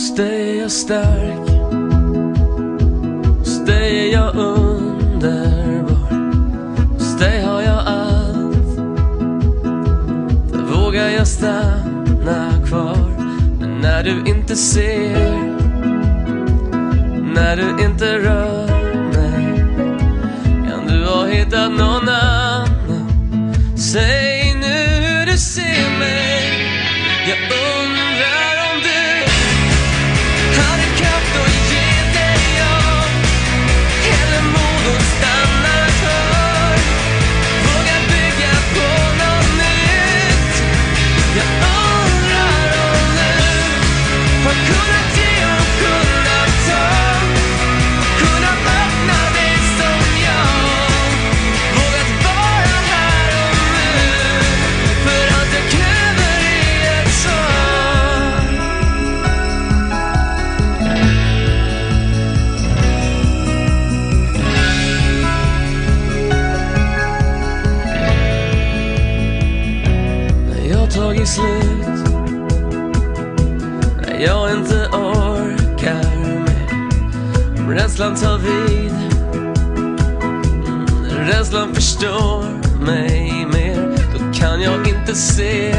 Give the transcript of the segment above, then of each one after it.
Hos dig är jag stark, hos dig är jag underbar. Hos dig har jag allt, där vågar jag stanna kvar. Men när du inte ser, när du inte rör mig, kan du ha hittat någon annan? Säg nu hur du ser mig. Jag undrar om du hade kraft att ge dig av, eller mod att stanna kvar. Våga bygga på något nytt. Jag undrar om du har kunnat ge och kunnat ta, kunnat öppna dig som jag, vågat vara här och nu, för att jag kräver i ett svar. När jag tagit slut, när jag inte orkar mer, om rädslan tar vid, rädslan förstår mig mer, då kan jag inte se,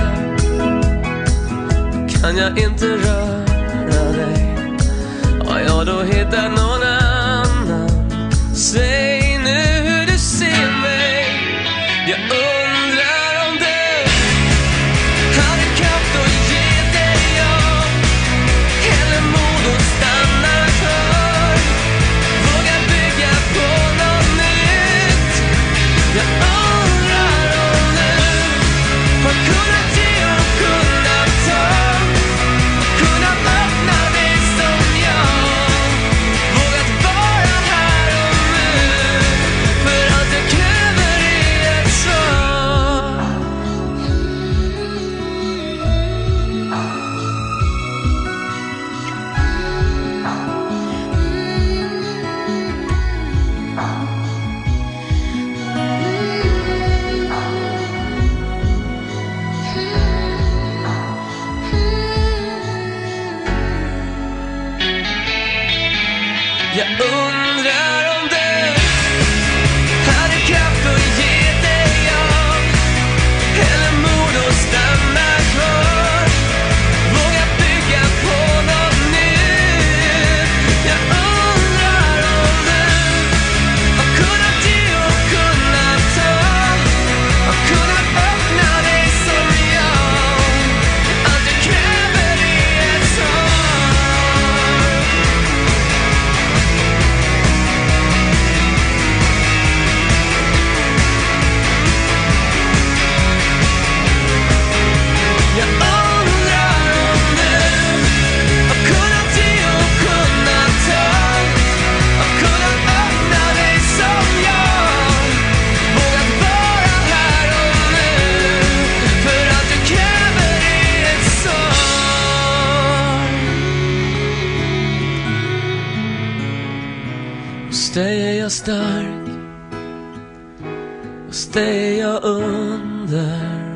kan jag inte röra dig. Ja, jag då hittar någon annan. Säg nu hur du ser mig. Jag undrar om du hade kraft att ge dig av, eller mod att stanna kvar. Våga bygga på något nytt. Jag undrar om du har kunnat ge och kunnat ta, kunnat öppna dig som jag, vågat vara här och nu, för att jag kräver i ett svar. Jag undrar om du hade kraft att ge dig av, eller mod att stanna kvar. Våga bygga på något nytt. Jag undrar om du har kunnat ge och kunnat ta, har kunnat öppna dig som jag, att jag kräver i ett svar. Jag undrar om du har kunnat ge och kunnat ta, har kunnat öppna dig som jag, vågat vara här och nu, för att jag kräver i ett svar. Hos dig är jag stark, hos dig är jag underbar.